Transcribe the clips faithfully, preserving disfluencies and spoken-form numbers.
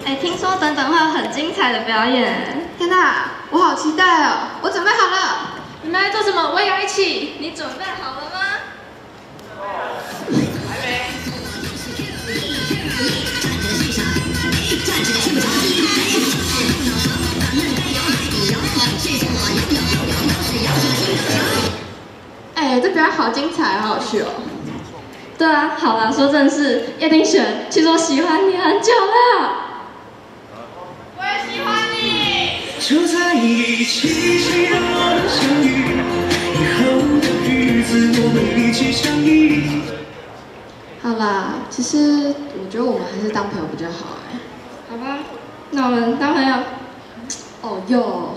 哎，听说等等会有很精彩的表演。 天哪，我好期待哦！我准备好了。 你们在做什么？我也要一起。 你准备好了吗？ 还没。 哎，这表演好精彩，好好趣哦。 对啊，好啦，说正事，叶丁璇，其实我喜欢你很久了。 我也喜欢你。 就在一起，谁让我们相遇？以后的日子，我们一起相依。 好啦，其实我觉得我们还是当朋友比较好哎。 好吧，那我们当朋友。 哦哟。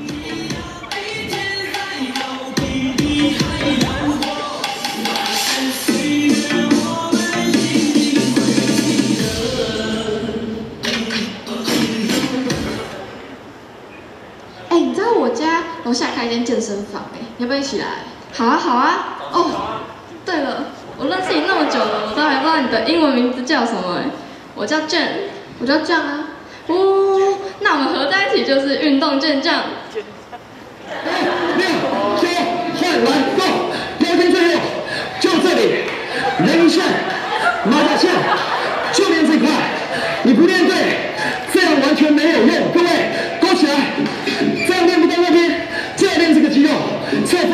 哎，你知道我家楼下开一间健身房哎，你要不要一起来？ 好啊，好啊。哦，对了，我认识你那么久了，我都还不知道你的英文名字叫什么哎。我叫 Jane， 我叫酱啊。 哦，那我们合在一起就是运动健将。 六七换完 go， 标签最后就这里，人一线，马甲线，就练这块，你不练对，这样完全没有用。各位勾起来，这样练不到那边，这样练这个肌肉，侧腹，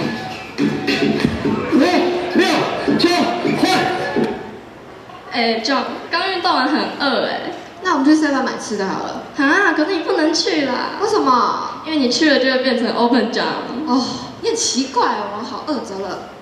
五六七换。 哎 ，John， 刚运动完很饿哎。 那我们去 seven 买吃的好了。 啊，可是你不能去啦。 为什么？ 因为你去了就会变成 open John。 哦，你很奇怪哦，我好饿着了。